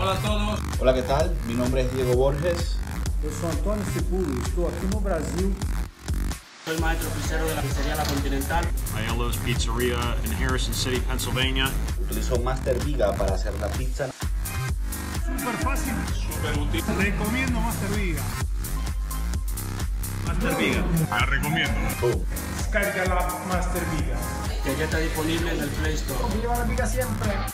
Hola a todos. Hola, ¿qué tal? Mi nombre es Diego Borges. Eu sou Antônio Sepúlveda, estou aqui no Brasil. Soy maestro pizzero de la pizzería La Continental. Aiello's Pizzeria in Harrison City, Pennsylvania. Utilizo Master Viga para hacer la pizza. Súper fácil, súper útil. Recomiendo Master Viga. Master Viga. La recomiendo. Descarga la Master Viga. Que ya está disponible en el Play Store. Viva la Viga siempre.